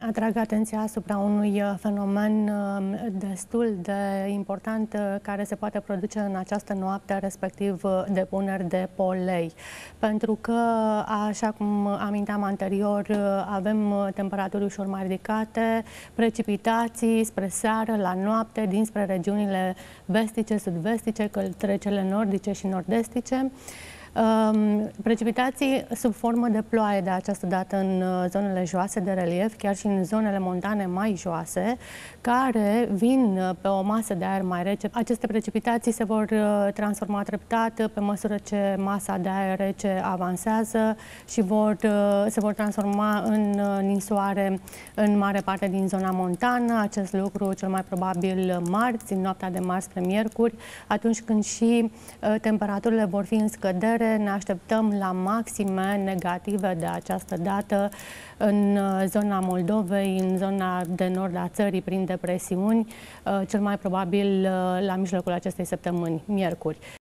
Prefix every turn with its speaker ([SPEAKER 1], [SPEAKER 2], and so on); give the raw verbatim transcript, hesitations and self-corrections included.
[SPEAKER 1] Atrag atenția asupra unui fenomen destul de important care se poate produce în această noapte, respectiv depuneri de polei. Pentru că, așa cum aminteam anterior, avem temperaturi ușor mai ridicate, precipitații spre seară, la noapte, dinspre regiunile vestice, sud-vestice, către cele nordice și nord-estice. Precipitații sub formă de ploaie de această dată în zonele joase de relief, chiar și în zonele montane mai joase, care vin pe o masă de aer mai rece. Aceste precipitații se vor transforma treptat pe măsură ce masa de aer rece avansează și vor, se vor transforma în ninsoare în mare parte din zona montană. Acest lucru cel mai probabil marți, în noaptea de marți spre miercuri, atunci când și temperaturile vor fi în scădere. Ne așteptăm la maxime negative de această dată în zona Moldovei, în zona de nord a țării, prin depresiuni, cel mai probabil la mijlocul acestei săptămâni, miercuri.